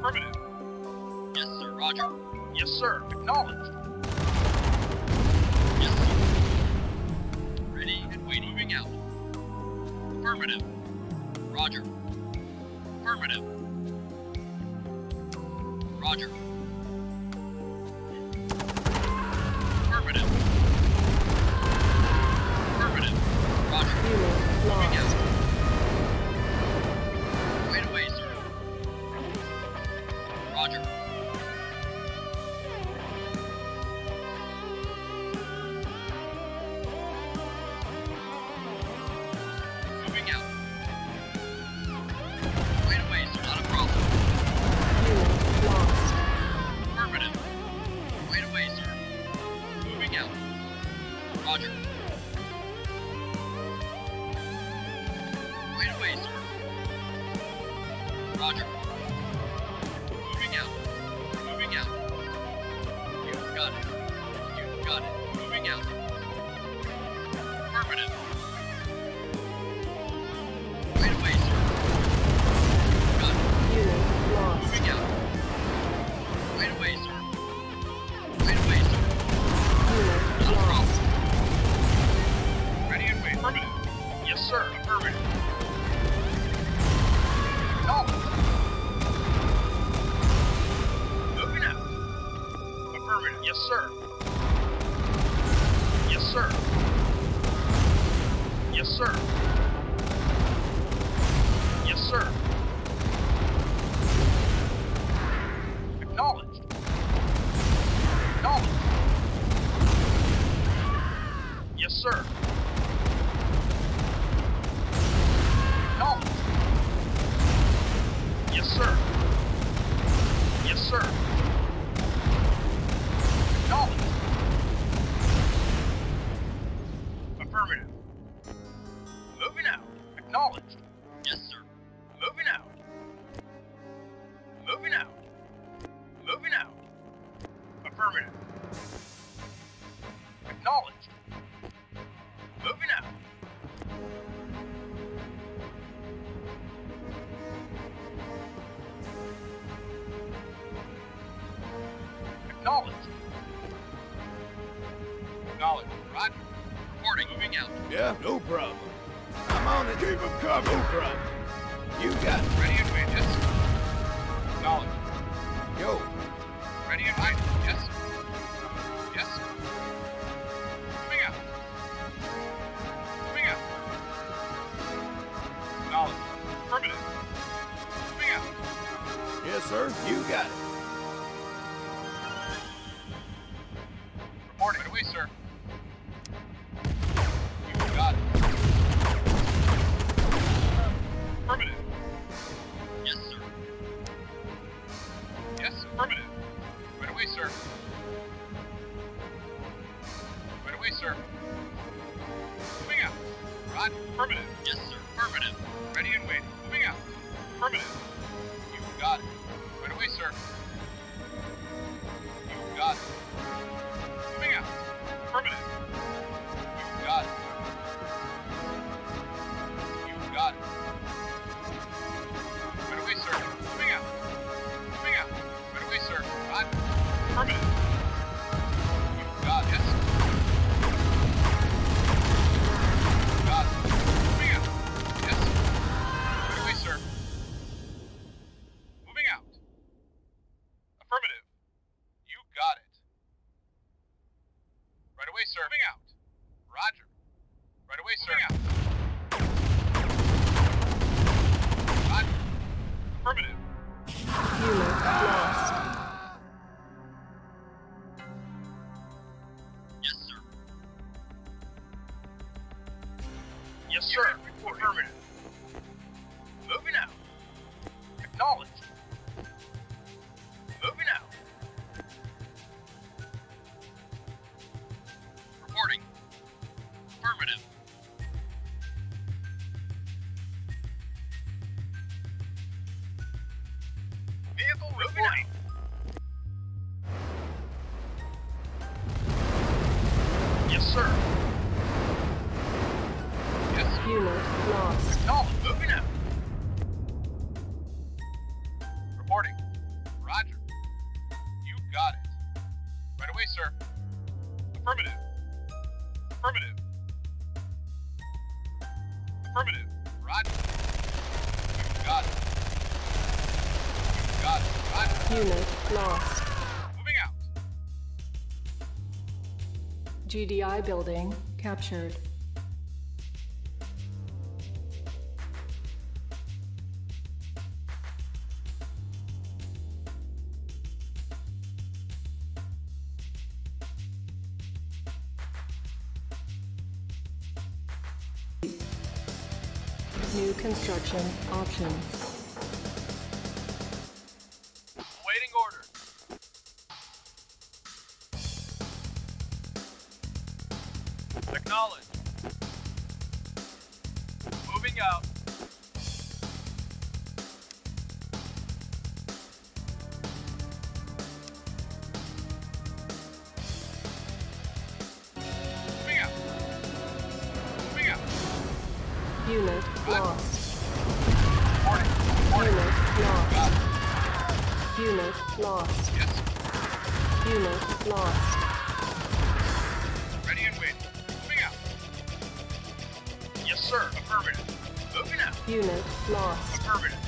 Affirmative. Yes, sir. Roger. Yes, sir. Acknowledged. Yes, sir. Ready and waiting. Moving out. Affirmative. Roger. Affirmative. Roger. Affirmative. Affirmative. Roger. Unit Moving lost. out. Right away, sir. Roger. Moving out. Right away, sir. Not a problem. Unit lost. Affirmative. Right away, sir. Moving out. Roger. Right away, sir. Roger. Moving out. Moving out. You've got it. You've got it. Moving out. Affirmative. Right away, sir. Got it. Unit lost. Moving out. Right away, sir. Right away, sir. Unit Not a lost. problem. Ready and waiting. Affirmative. Yes, sir. Affirmative. Acknowledged. Moving out. Affirmative. Yes, sir. Yes, sir. Yes, sir. Yes, sir. Acknowledged. Acknowledged. Yes, sir. Acknowledged. Yes, sir. Yes, sir. Acknowledged. Affirmative. Moving out. Acknowledged. Yes, sir. Moving out. Moving out. Moving out. Affirmative. Acknowledged. Moving out. Acknowledged. Acknowledged. Roger. Reporting. Moving out. Yeah, no problem. I'm on it. Keep 'em covered. No problem. You got it. Ready and wait. Yes, sir. Acknowledged. Yo. Ready and wait. Yes, sir. Yes, sir. Moving out. Moving out. Acknowledged. Affirmative. Moving out. Yes, sir. You got it. Reporting. Right away, sir. You got it. Affirmative. Yes, sir. Yes, affirmative. Right away, sir. Right away, sir. Moving out. Rod, affirmative. Yes, sir. Affirmative. Ready and waiting. Moving out. Affirmative. You got it. Right away, sir. You got it. Moving out. Affirmative. You got it. You got it. Right away, sir. Moving out. Moving out. Right away, sir. Rod. Affirmative. You got it. Yes. You got it. Moving out. Yes. Right away, sir. Moving out. Affirmative. You got it. Right away, sir. Moving out. Roger. Right away, sir. Moving out. Roger. Affirmative. Unit lost. Yes, sir. Yes, sir. Affirmative. Moving out. Acknowledged. Moving out. Reporting. Affirmative. Vehicle reporting. Yes, sir. Yes, sir. Unit lost. Acknowledged. Moving out. Reporting. Roger. You got it. Right away, sir. Affirmative. Affirmative. Affirmative. Roger. You got it. You got it. Roger. Unit lost. Moving out. GDI building captured. New construction options. Awaiting order. Acknowledge. Moving out. Moving out. Moving out. Unit lost. Reporting. Reporting. Unit lost. Got it. Unit lost. Yes. Unit lost. Ready and waiting. Moving out. Yes, sir. Affirmative. Moving out. Unit lost. Affirmative.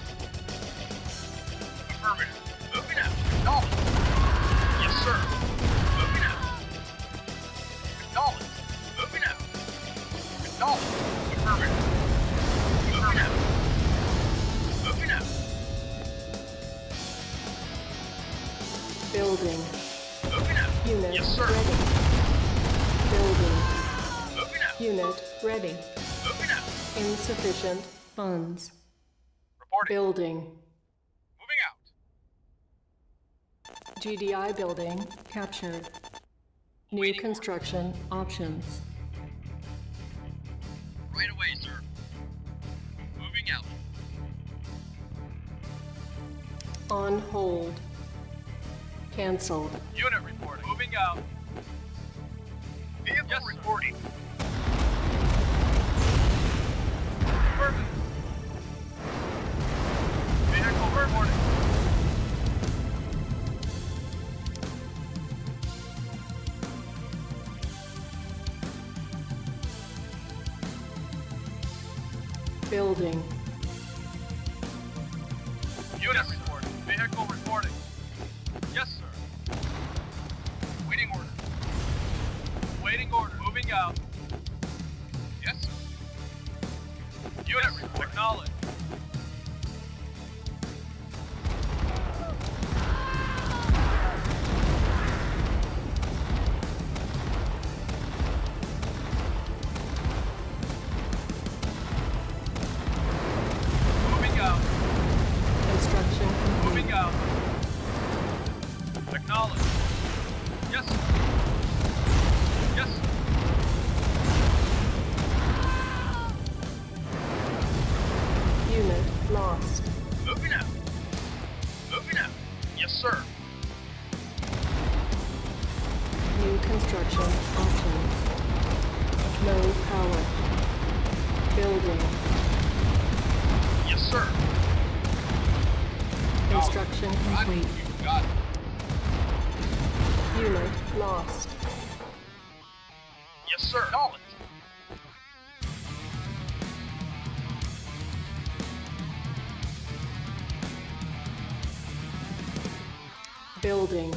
Affirmative. Moving out. Acknowledge. Yes, sir. Moving out. Acknowledge. Moving out. Acknowledge. Affirmative. Moving out. Moving out. Building. Moving out. Unit Yes, sir. ready. Building. Moving out. Unit ready. Moving out. Insufficient funds. Reporting. Building. Moving out. GDI building captured. New construction options. Right away, sir. Moving out. On hold. Cancelled. Unit reporting. Moving out. Vehicle reporting. Affirmative. Vehicle reporting. Building. Unit reporting. Vehicle reporting. Yes, sir. Waiting order. Waiting order. Moving out. Yes, sir. Unit report. Acknowledge. Moving out. Construction complete. Moving out. Acknowledge. Yes, sir. Yes, sir. Unit lost. Moving out. Moving out. Yes, sir. New construction options. No power. Building. Yes, sir. Construction complete. You got it. Unit lost. Yes, sir. Knowledge. Building.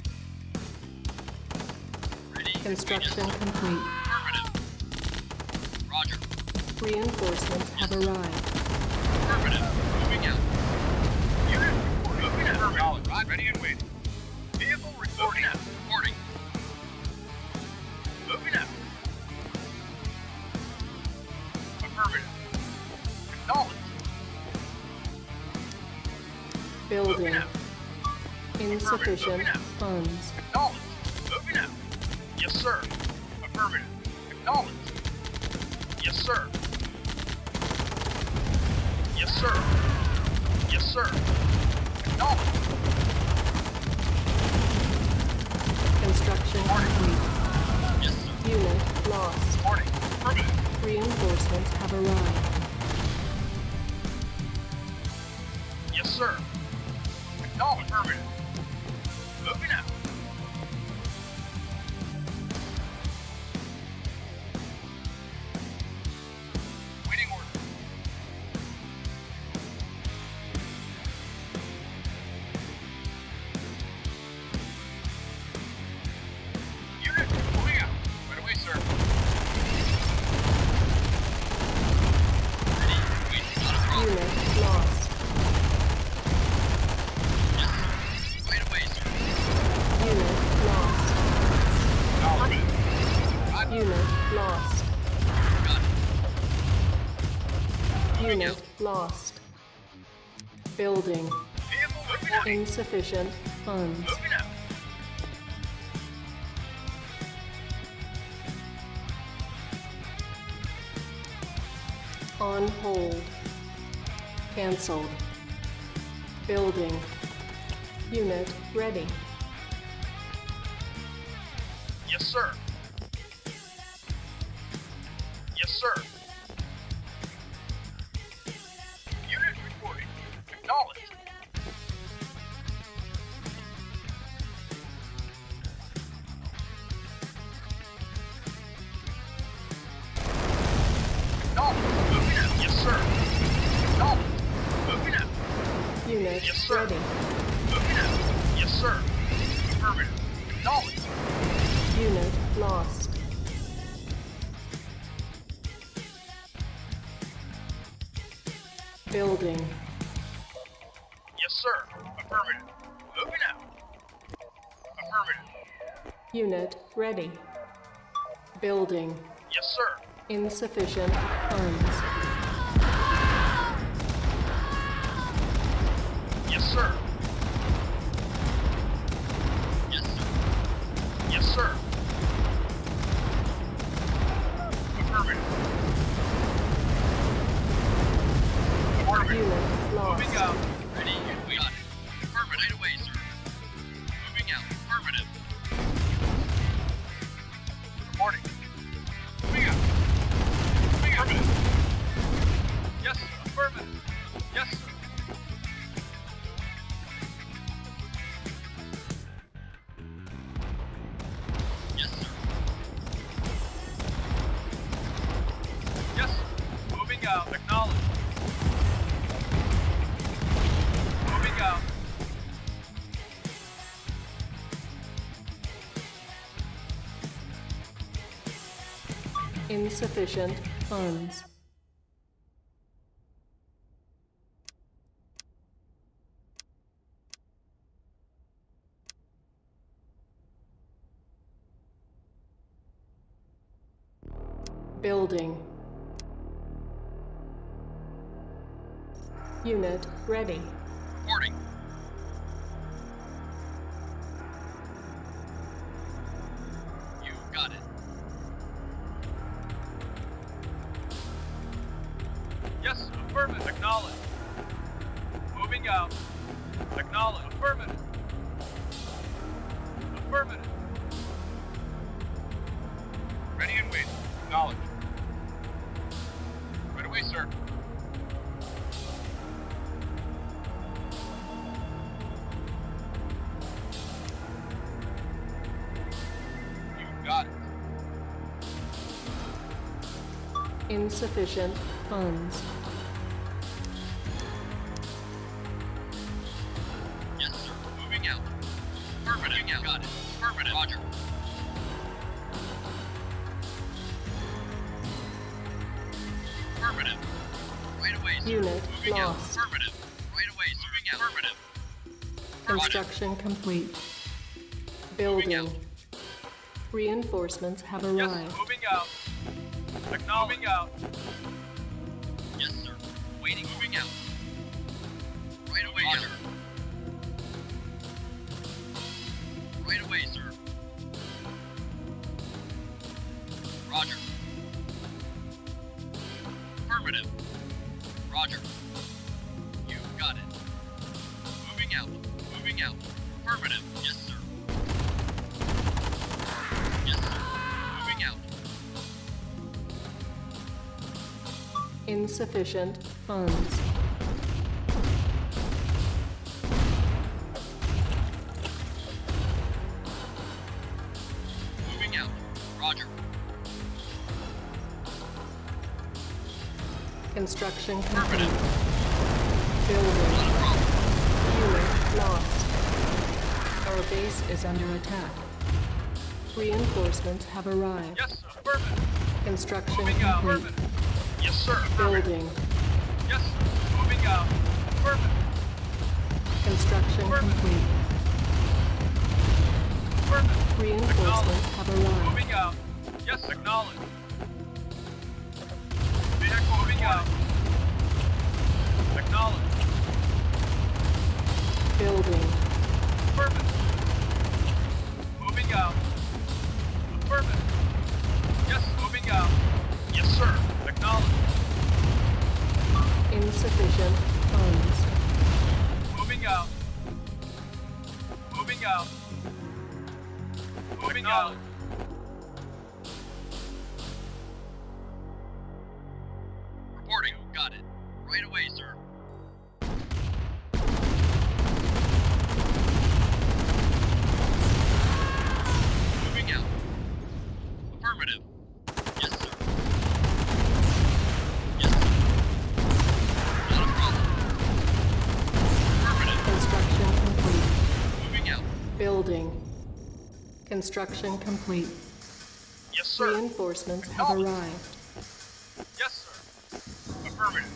Ready? Construction complete. Affirmative. Roger. Reinforcements have arrived. Affirmative. Moving out. Unit reporting. Moving out. Knowledge. Right. Ready and waiting. Vehicle reporting. Reporting. Moving out. Affirmative. Acknowledge. Building. Moving out. Insufficient Moving out. funds. Acknowledge. Moving out. Yes, sir. Affirmative. Acknowledge. Yes, sir. Yes, sir. Yes, sir. Acknowledge. Construction complete. Yes, sir. Unit lost. Reporting. Affirmative. Reinforcements have arrived. Yes, sir. No, affirmative. Moving out. Waiting order. Unit, moving out. Right away, sir. Ready? Wait, not a problem. Unit lost. Right away, sir. Unit lost. Acknowledgement. Roger. Unit lost. Got it. Unit lost. Building. Vehicle reporting. Insufficient funds. Moving out. On hold. Cancelled. Building. Unit ready. Yes, sir. Yes, sir. Unit reporting. Acknowledged. Acknowledged. Moving out. Yes, sir. Acknowledged. Moving out. Unit Yes, sir. ready. Moving out. Yes, sir. Affirmative. Acknowledged. Unit lost. Building. Yes, sir. Affirmative. Moving out. Affirmative. Unit ready. Building. Yes, sir. Insufficient funds. Yes, sir. Yes, sir. Yes, sir. Affirmative. Affirmative. Unit lost. Moving out. Ready? We got it. Affirmative. Right away, sir. Moving out. Affirmative. Reporting. Moving out. Moving out. Yes, sir. Affirmative. Yes, sir. Yes, sir. Yes, sir. Moving out. Acknowledged. Moving out. Insufficient funds. Building. Unit ready. Reporting. You got it. Yes, affirmative. Acknowledged. Moving out. Acknowledged. Affirmative. Affirmative. Ready and waiting. Acknowledged. Right away, sir. You got it. Insufficient funds. Yes, sir. Moving out. Affirmative. Moving out. Got it. Affirmative. Roger. Affirmative. Right away, sir. Unit Moving out. lost. Affirmative. Right away, sir. Moving out. Affirmative. Construction complete. Building. Reinforcements have Yes, arrived. moving out. Acknowledged. Moving out. Yes, sir. Waiting. Moving out. Right away, Roger. sir. Right away, sir. Roger. Affirmative. Roger. You got it. Moving out. Moving out. Affirmative. Yes, sir. Yes, sir. Moving out. Insufficient funds. Construction complete. Affirmative. Building. Not a problem. Unit lost. Our base is under attack. Reinforcements have arrived. Yes, sir. Affirmative. Construction Moving out. complete. Affirmative. Yes, sir. Affirmative. Building. Yes, sir. Moving out. Affirmative. Construction complete. Affirmative. Reinforcements have arrived. Moving out. Yes, acknowledge. Vehicle moving out. Acknowledge. Building. Affirmative. Moving out. Affirmative. Yes, moving out. Yes, sir. Acknowledge. Insufficient funds. Moving out. Moving out. Moving out. Reporting. Got it. Right away, sir. Moving out. Affirmative. Yes, sir. Yes, sir. Not a problem. Affirmative. Construction complete. Moving out. Building. Construction complete. Yes, sir. Reinforcements have arrived. Yes, sir. Affirmative.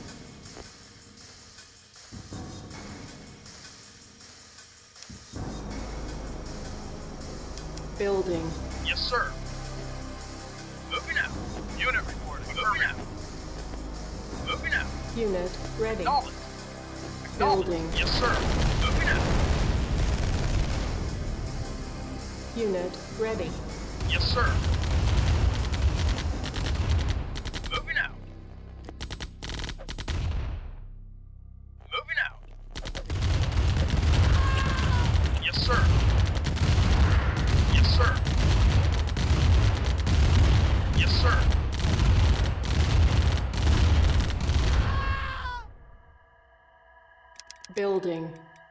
Building. Yes, sir. Moving out. Unit reporting. Moving out. Moving out. Unit ready. Acknowledge. Building. Yes, sir. Moving out. Unit ready. Yes, sir. Moving out. Moving out. Yes, sir. Yes, sir. Yes, sir. Building.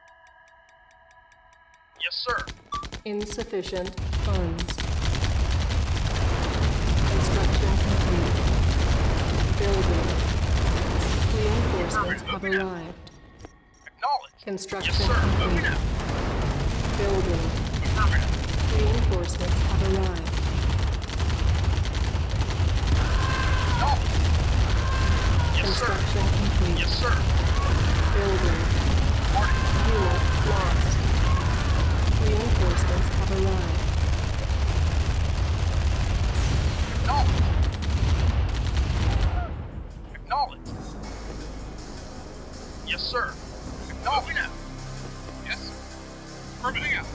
Yes, sir. Insufficient funds. Construction complete. Building. Reinforcements have arrived. Acknowledge. Construction Yes, sir. Moving complete. out. Building. Affirmative. Reinforcements have arrived. Acknowledge. Yes, sir. Construction complete. Yes, sir. Building. Reporting. Unit lost. Reinforcements have arrived. Acknowledge. Acknowledge. Yes, sir. Moving out. Yes, sir. Moving out.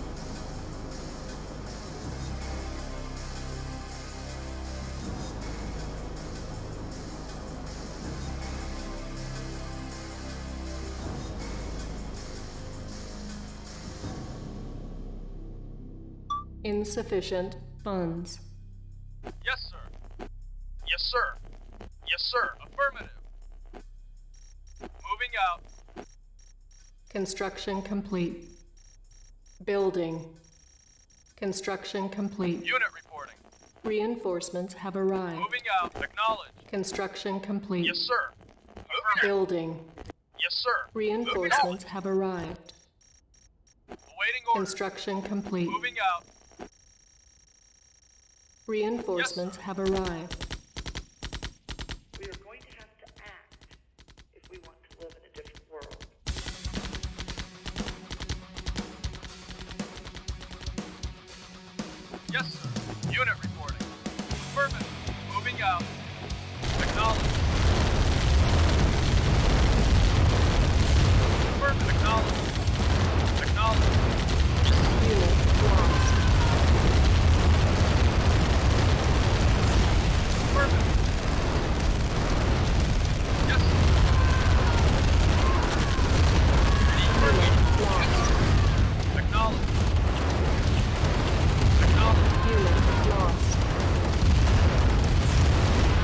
Insufficient funds. Yes, sir. Yes, sir. Yes, sir. Affirmative. Moving out. Construction complete. Building. Construction complete. Unit reporting. Reinforcements have arrived. Moving out. Acknowledge. Construction complete. Yes, sir. Moving out. Building. Yes, sir. Reinforcements have arrived. Awaiting orders. Construction complete. Moving out. Reinforcements have arrived. We are going to have to act if we want to live in a different world. Yes, sir. Unit reporting. Affirmative. Moving out. Acknowledge. Affirmative. Acknowledge. Acknowledge. Unit lost. Affirmative. Yes, sir. Unit lost. Acknowledge. Acknowledge. Unit lost.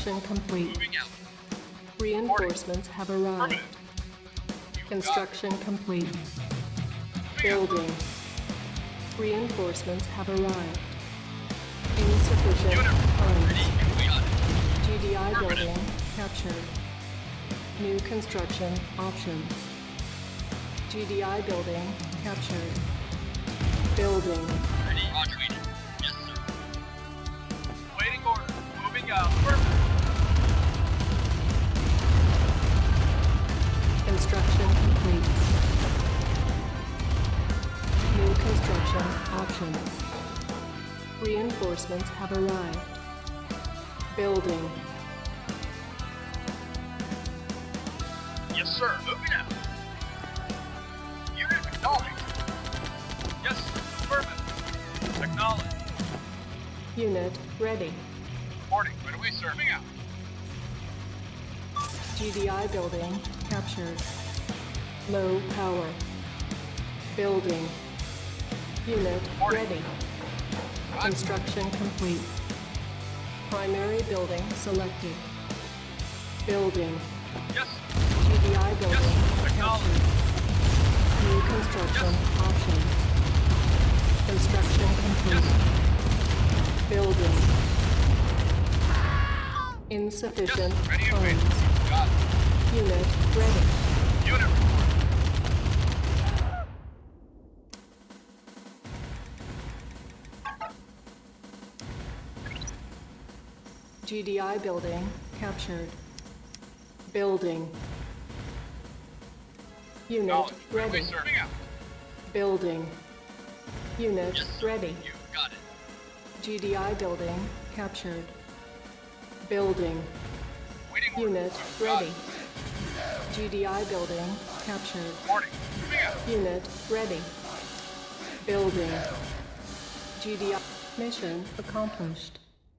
Construction complete. Moving out. Reinforcements have arrived. Construction complete. Building. Reinforcements have arrived. Insufficient funds. We got it. GDI building captured. New construction options. GDI building captured. Building. Ready? Roger, waiting. Yes, sir. Waiting order. Moving out. Perfect. Construction complete. New construction options. Reinforcements have arrived. Building. Yes, sir. Moving out. Unit acknowledged. Yes, sir. Affirmative. Acknowledged. Unit ready. Reporting. Right away, sir. Moving out. GDI building captured. Low power. Building. Unit ready. Construction complete. Primary building selected. Building. Yes, GDI building yes. captured. Acknowledged. New construction options. Construction complete. Yes. Building. Insufficient Yes. Ready and waiting. funds. Got it. Unit ready. Unit report. GDI building captured. Building. Unit Acknowledged. Right away, ready. sir. Moving out. Building. Unit Yes, sir. ready. You got it. GDI building captured. Building. Waiting order. Unit Got ready. it. GDI building captured. Reporting. Moving out. Unit ready. Building. GDI mission accomplished.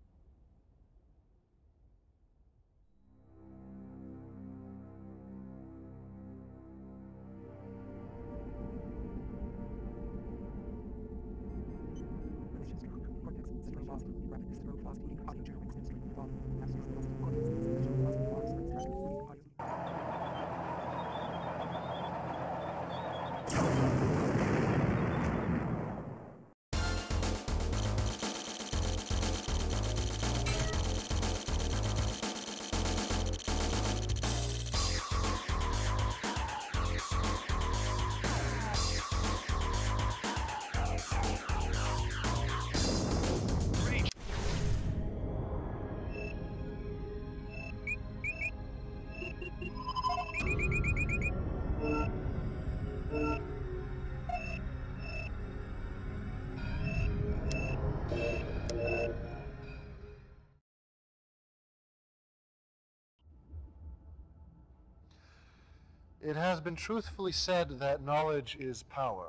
It has been truthfully said that knowledge is power.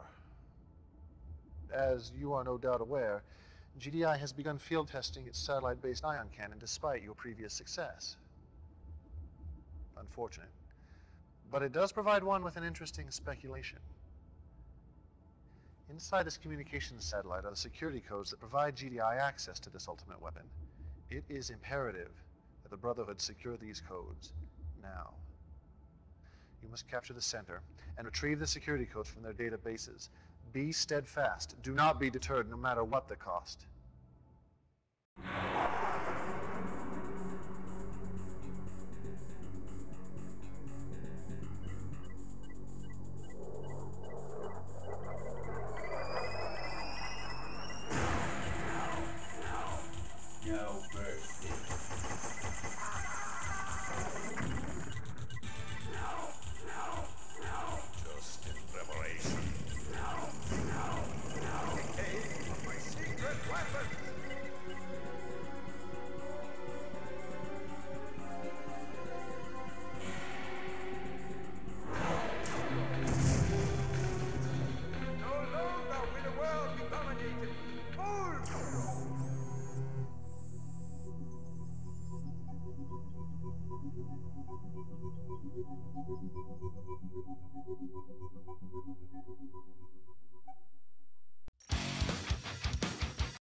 As you are no doubt aware, GDI has begun field testing its satellite-based ion cannon despite your previous success. Unfortunate. But it does provide one with an interesting speculation. Inside this communications satellite are the security codes that provide GDI access to this ultimate weapon. It is imperative that the Brotherhood secure these codes now. You must capture the center and retrieve the security codes from their databases. Be steadfast. Do not be deterred, no matter what the cost. No mercy. Just in preparation. Cave of my secret weapons! No longer will the world be dominated. Move!